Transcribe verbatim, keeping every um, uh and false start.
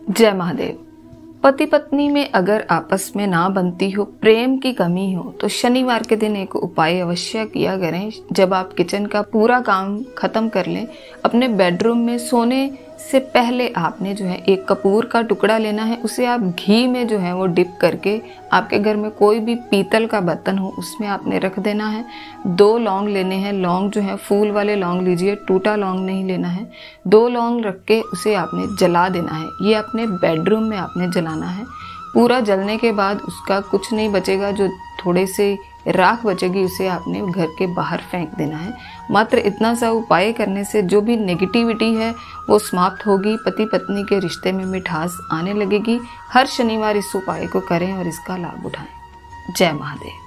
जय महादेव। पति पत्नी में अगर आपस में ना बनती हो, प्रेम की कमी हो, तो शनिवार के दिन एक उपाय अवश्य किया करें। जब आप किचन का पूरा काम खत्म कर लें, अपने बेडरूम में सोने से पहले आपने जो है एक कपूर का टुकड़ा लेना है। उसे आप घी में जो है वो डिप करके, आपके घर में कोई भी पीतल का बर्तन हो उसमें आपने रख देना है। दो लौंग लेने हैं। लौंग जो है फूल वाले लौंग लीजिए, टूटा लौंग नहीं लेना है। दो लौंग रख के उसे आपने जला देना है। ये अपने बेडरूम में आपने जलाना है। पूरा जलने के बाद उसका कुछ नहीं बचेगा, जो थोड़े से राख बचेगी उसे आपने घर के बाहर फेंक देना है। मात्र इतना सा उपाय करने से जो भी नेगेटिविटी है वो समाप्त होगी। पति पत्नी के रिश्ते में मिठास आने लगेगी। हर शनिवार इस उपाय को करें और इसका लाभ उठाएं। जय महादेव।